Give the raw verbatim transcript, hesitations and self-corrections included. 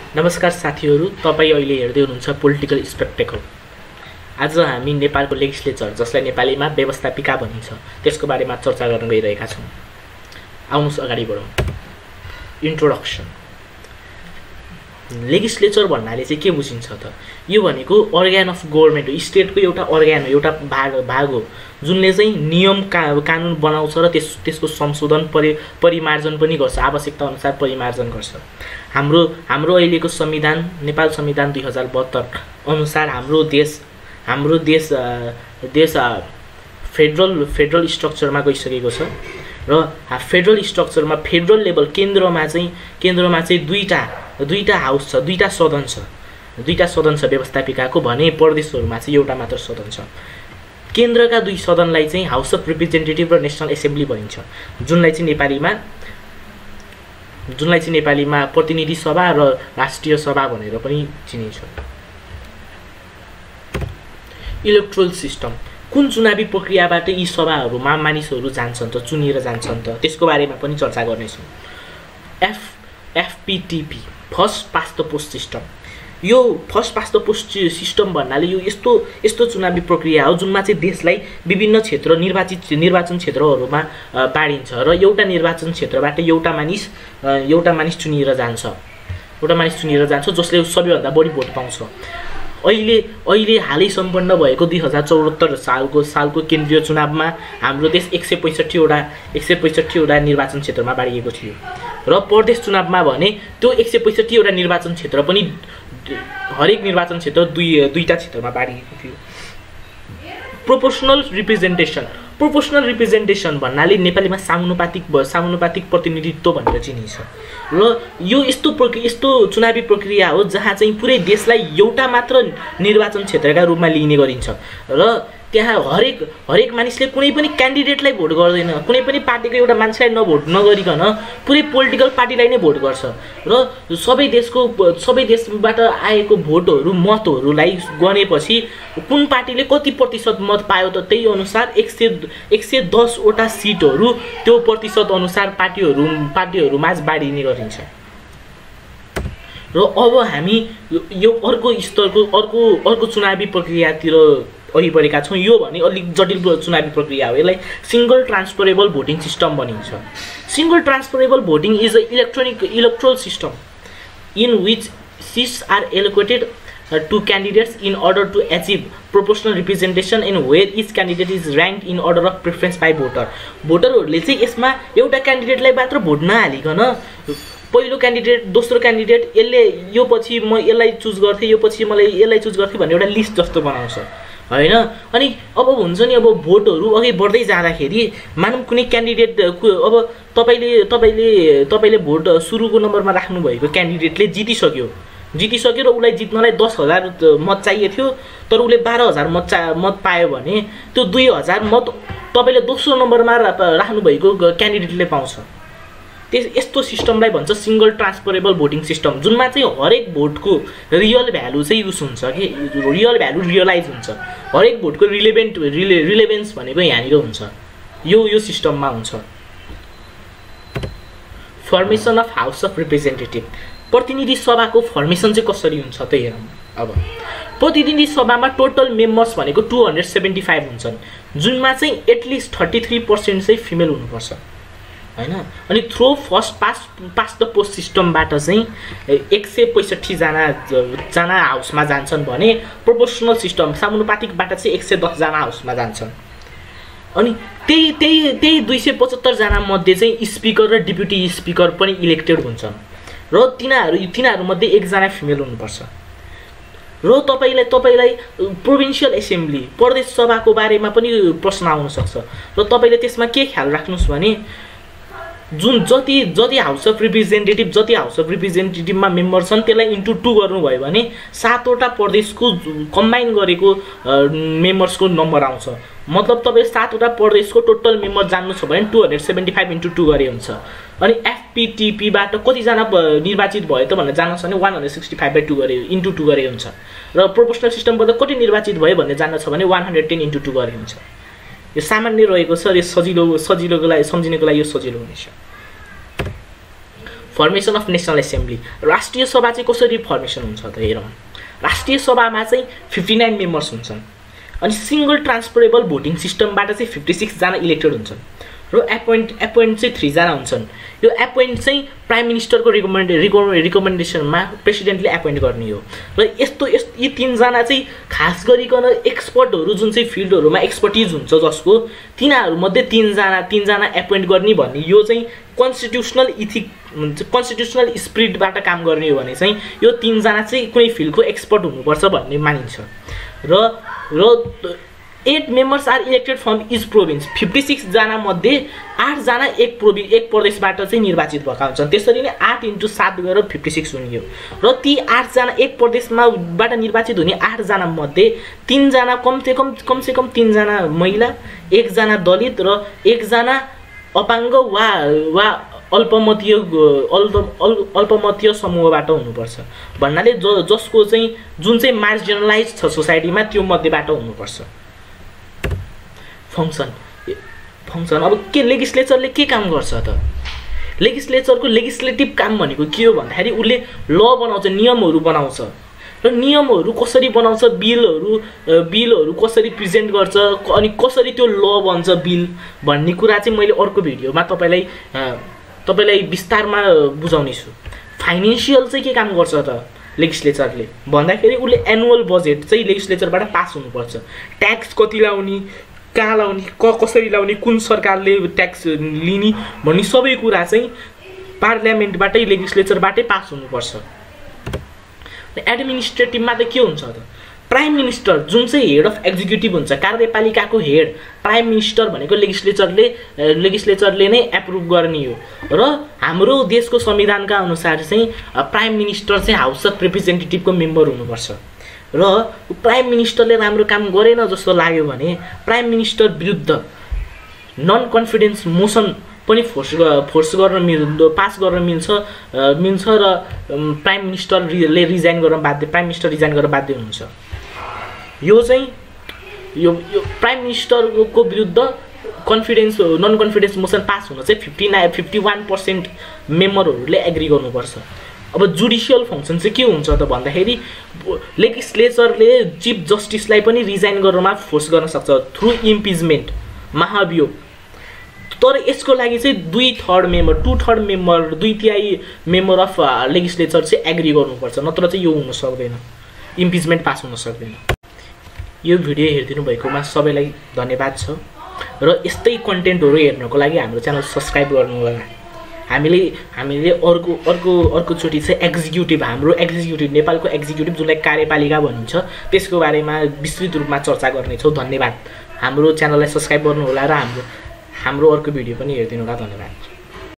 नमस्कार साथीहरू, तपाईँ अहिले हेर्दै हुनुहुन्छ पोलिटिकल स्पेक्टेकल। आज हामी नेपालको लेजिस्लेचर, जसलाई नेपालीमा व्यवस्थापिका भनिन्छ, त्यसको बारेमा चर्चा गर्न गइरहेका छौँ। आउनुहोस् अगाडि बढौँ। इन्ट्रोडक्सन। लेजिस्लेचर भन्नाले चाहिँ के बुझिन्छ त? यो भनेको अर्ग्यान अफ गभर्मेन्ट हो, स्टेटको एउटा अर्ग्यान हो, एउटा भाग भाग हो, जुनले चाहिँ नियम का कानुन बनाउँछ र त्यस त्यसको संशोधन परि परिमार्जन पनि गर्छ, आवश्यकता अनुसार परिमार्जन गर्छ। हाम्रो हाम्रो अहिलेको संविधान, नेपाल संविधान दुई हजार बहत्तर अनुसार हाम्रो देश हाम्रो देश देश फेडरल फेडरल स्ट्रक्चरमा गइसकेको छ र फेडरल स्ट्रक्चरमा फेडरल लेभल केन्द्रमा चाहिँ केन्द्रमा चाहिँ दुईटा दुईटा हाउस छ, दुईटा सदन छ दुईटा सदन छ व्यवस्थापिकाको भने प्रदेशहरूमा चाहिँ एउटा मात्र सदन छ। केन्द्रका दुई सदनलाई चाहिँ हाउस अफ रिप्रेजेन्टेटिभ र नेसनल एसेम्ब्ली भनिन्छ, जुनलाई चाहिँ नेपालीमा जुनलाई चाहिँ नेपालीमा प्रतिनिधि सभा र राष्ट्रिय सभा भनेर पनि चिनिन्छ। Electoral system. कुन चुनावी प्रक्रियाबाट यी सभाहरूमा मानिसहरू जान्छन् त, चुनिएर जान्छन् त, त्यसको बारेमा पनि चर्चा गर्नेछौँ। F FPTP, first past the post system. यो first past the post system भन्नाले यो यस्तो यस्तो चुनावी प्रक्रिया हो जुनमा चाहिँ देशलाई विभिन्न क्षेत्र निर्वाचित निर्वाचन क्षेत्रहरूमा बाँडिन्छ र एउटा निर्वाचन क्षेत्रबाट एउटा मानिस एउटा मानिस चुनिएर जान्छ एउटा मानिस चुनिएर जान्छ जसले सबैभन्दा बढी भोट पाउँछ। अहिले अहिले हालै सम्पन्न भएको दुई हजार चौहत्तर सालको सालको केन्द्रीय चुनावमा हाम्रो देश एक सय पैँसठीवटा एक सय पैँसठीवटा निर्वाचन क्षेत्रमा बाँडिएको थियो र प्रदेश चुनावमा भने त्यो एक सय पैँसठीवटा निर्वाचन क्षेत्र पनि हरेक निर्वाचन क्षेत्र दुई दुईटा क्षेत्रमा बाँडिएको थियो। Proportional representation. प्रोपोर्सनल रिप्रेजेन्टेसन भन्नाले नेपालीमा समानुपातिक समानुपातिक प्रतिनिधित्व भनेर चिनिन्छ र यो यस्तो प्रक्रिया यस्तो चुनावी प्रक्रिया हो जहाँ चाहिँ पुरै देशलाई एउटा मात्र निर्वाचन क्षेत्रका रूपमा लिइने गरिन्छ र त्यहाँ हरेक हरेक मानिसले कुनै पनि क्यान्डिडेटलाई भोट गर्दैन, कुनै पनि पार्टीको एउटा मान्छेलाई नभोट नगरिकन पुरै पोलिटिकल पार्टीलाई नै भोट गर्छ र सबै देशको सबै देशबाट आएको भोटहरू मतहरूलाई गनेपछि कुन पार्टीले कति प्रतिशत मत पायो त त्यही अनुसार एक सय एक सय दसवटा सिटहरू त्यो प्रतिशत अनुसार पार्टीहरू पार्टीहरूमा बाँडिने गरिन्छ। र अब हामी यो अर्को स्तरको अर्को अर्को चुनावी प्रक्रियातिर अघि बढेका छौँ। यो भने अलिक जटिल चुनावी प्रक्रिया हो, यसलाई सिङ्गल ट्रान्सफरेबल भोटिङ सिस्टम भनिन्छ। Single transferable voting is a electronic electoral system in which seats are allocated to candidates in order to achieve proportional representation in where each candidate is rank in order of preference by voter. भोटरहरूले चाहिँ यसमा एउटा क्यान्डिडेटलाई मात्र vote नहालिकन पहिलो candidate दोस्रो candidate यसले यो पछि म यसलाई चुज गर्थेँ यो पछि मलाई यसलाई चुज गर्थेँ भन्ने एउटा लिस्ट जस्तो बनाउँछ होइन। अनि अब हुन्छ नि अब भोटहरू अघि बढ्दै जाँदाखेरि मानौँ कुनै क्यान्डिडेट अब तपाईँले तपाईँले तपाईँले भोट सुरुको नम्बरमा राख्नुभएको क्यान्डिडेटले जितिसक्यो जितिसक्यो र उसलाई जित्नलाई दस हजार मत चाहिएको थियो तर उसले बाह्र हजार मत चा मत पायो भने त्यो दुई हजार मत तपाईँले दोस्रो नम्बरमा राख्नुभएको क्यान्डिडेटले पाउँछ। त्यस यस्तो सिस्टमलाई भन्छ सिङ्गल ट्रान्सफरेबल भोटिङ सिस्टम, जुनमा चाहिँ हरेक भोटको रियल भ्यालु चाहिँ युज हुन्छ कि रियल भ्यालु रियलाइज हुन्छ, हरेक भोटको रिलेभेन्ट रिले रिलेभेन्स भनेको यहाँनिर हुन्छ, यो यो सिस्टममा हुन्छ। Formation of house of representative. प्रतिनिधि सभाको फर्मेसन चाहिँ कसरी हुन्छ त हेरौँ। अब प्रतिनिधि सभामा टोटल मेम्बर्स भनेको टु हन्ड्रेड सेभेन्टी फाइभ हुन्छन्, जुनमा चाहिँ एटलिस्ट थर्टी थ्री पर्सेन्ट चाहिँ फिमेल हुनुपर्छ होइन। अनि through first past past the post सिस्टमबाट चाहिँ एक सय पैँसठीजना जना हाउसमा जान्छन् भने प्रोपोर्सनल सिस्टम समानुपातिकबाट चाहिँ एक सय दसजना हाउसमा जान्छन्। अनि त्यही त्यही त्यही दुई सय पचहत्तरजना मध्ये चाहिँ स्पिकर र डिप्युटी स्पिकर पनि इलेक्टेड हुन्छन् र तिनीहरू तिनीहरूमध्ये एकजना फिमेल हुनुपर्छ। र तपाईँलाई तपाईँलाई प्रोभिन्सियल एसेम्ब्ली प्रदेश सभाको बारेमा पनि प्रश्न आउन सक्छ र तपाईँले त्यसमा के ख्याल राख्नुहोस् भने जुन जति जति हाउस अफ रिप्रेजेन्टेटिभ जति हाउस अफ रिप्रेजेन्टेटिभमा मेम्बर छन् त्यसलाई इन्टु टू गर्नुभयो भने सातवटा प्रदेशको कम्बाइन गरेको मेम्बर्सको नम्बर आउँछ। मतलब तपाईँ सातवटा प्रदेशको टोटल मेम्बर जान्नु छ भने two hundred seventy five into two गरे हुन्छ। अनि एफपिटिपीबाट कतिजना निर्वाचित भयो त भनेर जान्न छ भने one hundred sixty five by two गरे इन्टु टू गरे हुन्छ र प्रोपोर्सनल सिस्टमबाट कति निर्वाचित भयो भन्ने जान्न छ भने one hundred ten into two गरे हुन्छ। यो सामान्य रहेको छ र सजिलो सजिलोको लागि सम्झिनेको लागि यो सजिलो हुनेछ। फर्मेसन अफ नेसनल एसेम्ब्ली राष्ट्रिय सभा चाहिँ कसरी फर्मेसन हुन्छ त हेरौँ। राष्ट्रिय सभामा चाहिँ फिफ्टी नाइन मेम्बर्स हुन्छन् अनि सिंगल ट्रान्सफरेबल भोटिङ सिस्टमबाट चाहिँ फिफ्टी सिक्स जना इलेक्टेड हुन्छन् र एपोइन्ट एपोइन्ट चाहिँ थ्री जना हुन्छन्। यो एपोइन्ट चाहिँ प्राइम मिनिस्टरको रिकमेन्ड रिकमेन्डेसनमा प्रेसिडेन्टले एपोइन्ट गर्ने हो र यस्तो यी तीनजना चाहिँ खास गरिकन एक्सपर्टहरू जुन चाहिँ फिल्डहरूमा एक्सपर्टिज हुन्छ जसको तिनीहरूमध्ये तीनजना तीनजना एपोइन्ट गर्ने भन्ने यो चाहिँ कन्स्टिट्युसनल इथिक कन्स्टिट्युसनल स्पिरिटबाट काम गर्ने हो भने चाहिँ यो तीनजना चाहिँ कुनै फिल्डको एक्सपर्ट हुनुपर्छ भन्ने मानिन्छ र र eight members are elected from each province fifty six जना मध्ये आठजना एक प्रोभि एक प्रदेशबाट चाहिँ निर्वाचित भएका हुन्छन्। त्यसरी नै आठ इन्टु सात गरेर फिफ्टी सिक्स हुने हो र ती आठजना एक प्रदेशमाबाट निर्वाचित हुने आठजना मध्ये तिनजना कमसेकम कमसेकम तिनजना महिला, एकजना दलित र एकजना अपाङ्ग वा वा अल्पमतीय अल्प अल्पमतीय समूहबाट हुनुपर्छ भन्नाले ज जसको चाहिँ जुन चाहिँ मार्जिनलाइज छ सोसाइटीमा त्यो मध्येबाट हुनुपर्छ। फङ्सन फङ्सन अब के लेजिस्लेचरले के काम गर्छ त? लेजिस्लेचरको लेजिस्लेटिभ काम भनेको के हो भन्दाखेरि उसले ल बनाउँछ, नियमहरू बनाउँछ र नियमहरू कसरी बनाउँछ, बिलहरू बिलहरू कसरी प्रेजेन्ट गर्छ अनि कसरी त्यो ल बन्छ बिल भन्ने कुरा चाहिँ मैले अर्को भिडियोमा तपाईँलाई तपाईँलाई विस्तारमा बुझाउने छु। फाइनेन्सियल चाहिँ के काम गर्छ त लेजिस्लेचरले भन्दाखेरि उसले एनुअल बजेट चाहिँ लेजिस्लेचरबाट पास हुनुपर्छ। ट्याक्स कति लाउने, कहाँ लाउने, क कसरी लाउने, कुन सरकारले ट्याक्स लिने भन्ने सबै कुरा चाहिँ पार्लियामेन्टबाटै लेजिस्लेचरबाटै पास हुनुपर्छ। एडमिनिस्ट्रेटिभमा त के हुन्छ त? प्राइम मिनिस्टर जुन चाहिँ हेड अफ एक्जिक्युटिभ हुन्छ, कार्यपालिकाको हेड प्राइम मिनिस्टर भनेको लेजिस्लेचरले लेजिस्लेचरले नै एप्रुभ गर्ने हो र हाम्रो देशको संविधानका अनुसार चाहिँ प्राइम मिनिस्टर चाहिँ हाउस अफ रिप्रेजेन्टेटिभको मेम्बर हुनुपर्छ र प्राइम मिनिस्टरले राम्रो काम गरेन जस्तो लाग्यो भने प्राइम मिनिस्टर विरुद्ध नन कन्फिडेन्स मोसन पनि फोर्स फोर्स गर्न मिल पास गर्न मिल्छ मिल्छ र प्राइम मिनिस्टरले रिजाइन गर्न बाध्य प्राइम मिनिस्टर रिजाइन गर्न बाध्य हुन्छ। यो चाहिँ यो यो प्राइम मिनिस्टरको विरुद्ध confidence non confidence motion pass हुन चाहिँ fifty nine fifty one percent मेम्बरहरूले एग्री गर्नुपर्छ। अब जुडिसियल फङ्सन चाहिँ के हुन्छ त भन्दाखेरि लेजिस्लेचरले चिफ जस्टिसलाई पनि रिजाइन गर्नमा फोर्स गर्न सक्छ थ्रु इम्पिचमेन्ट, महाभियोग। तर यसको लागि चाहिँ दुई third member to third member दुई तिहाई मेम्बर अफ लेजिस्लेचर चाहिँ एग्री गर्नुपर्छ, नत्र चाहिँ यो हुन सक्दैन, इम्पिचमेन्ट पास हुन सक्दैन। यो भिडियो हेरिदिनु भएकोमा सबैलाई धन्यवाद छ र यस्तै कन्टेन्टहरू हेर्नको लागि हाम्रो च्यानल सब्सक्राइब गर्नु होला। हामीले हामीले अर्को अर्को अर्कोचोटि चाहिँ एक्जिक्युटिभ हाम्रो एक्जिक्युटिभ नेपालको एक्जिक्युटिभ जसलाई कार्यपालिका भनिन्छ त्यसको बारेमा विस्तृत रूपमा चर्चा गर्नेछौँ। धन्यवाद। हाम्रो च्यानललाई सब्सक्राइब गर्नु होला र हाम्रो हाम्रो अर्को भिडियो पनि हेरिदिनु होला। धन्यवाद।